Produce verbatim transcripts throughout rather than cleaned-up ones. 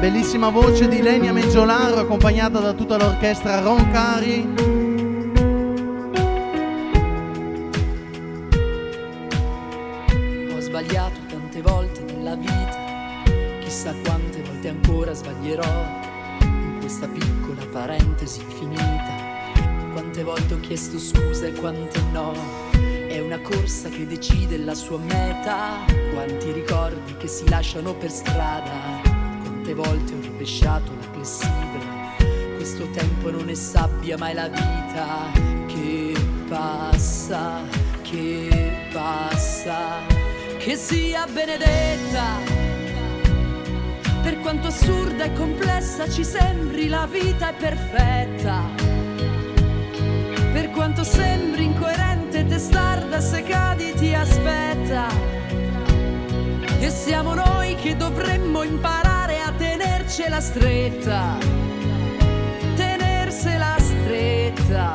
bellissima voce di Ilenia Meggiolaro accompagnata da tutta l'orchestra Roncari. Ho sbagliato tante volte nella vita, chissà quante volte ancora sbaglierò in questa piccola parentesi infinita. Quante volte ho chiesto scusa e quante no. È una corsa che decide la sua meta. Quanti ricordi che si lasciano per strada. Quante volte ho rovesciato la clessidra. Questo tempo non è sabbia ma è la vita che passa, che passa. Che sia benedetta. Per quanto assurda e complessa ci sembri, la vita è perfetta. Per quanto sembri incoerente, testarda, se cadi ti aspetta. E siamo noi che dovremmo imparare a tenercela stretta. Tenersela stretta.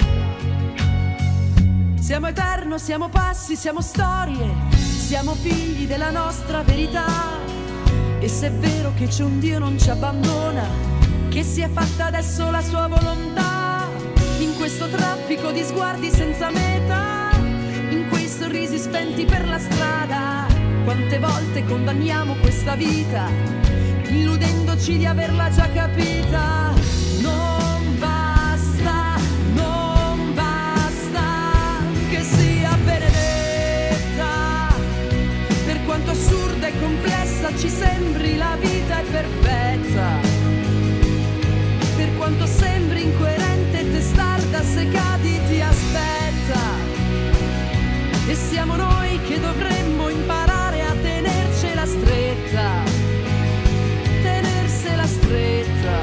Siamo eterno, siamo passi, siamo storie. Siamo figli della nostra verità. E se è vero che c'è un Dio non ci abbandona, che si è fatta adesso la sua volontà. In questo traffico di sguardi senza meta, in quei sorrisi spenti per la strada, quante volte condanniamo questa vita, illudendoci di averla già capita. Non basta, non basta che sia benedetta. Per quanto assurda e complessa ci sembri, la vita è perfetta. Per quanto sembri incoerente e testarda, se cadi ti aspetta. E siamo noi che dovremmo imparare a tenercela stretta. Tenersela stretta.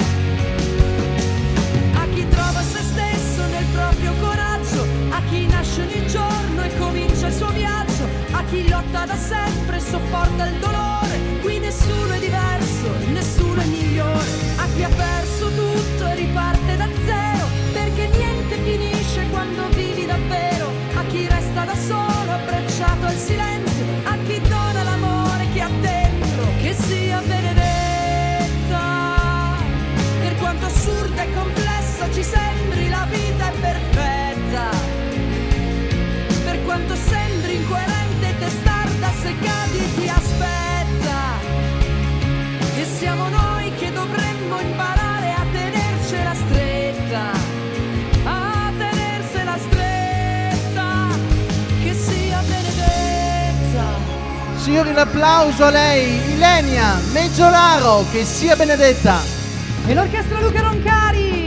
A chi trova se stesso nel proprio coraggio, a chi nasce ogni giorno e comincia il suo viaggio, a chi lotta da sempre e sopporta il dolore. Qui nessuno è diverso, nessuno è migliore. A chi ha perso tutto e riparte da zero, perché niente finisce quando vivi davvero. A chi resta da solo, abbracciato al silenzio, a chi dona l'amore che ha dentro. Che sia benedetta. Per quanto assurda e complessa ci sembri, la vita è perfetta. Per quanto sembri incoerente e testarda, se cadi ti aspetta. E siamo noi che dovremmo imparare a tenercela stretta. A tenersela stretta. Che sia benedetta. Signori, l'applauso a lei, Ilenia Meggiolaro, che sia benedetta. E l'orchestra Luca Roncari.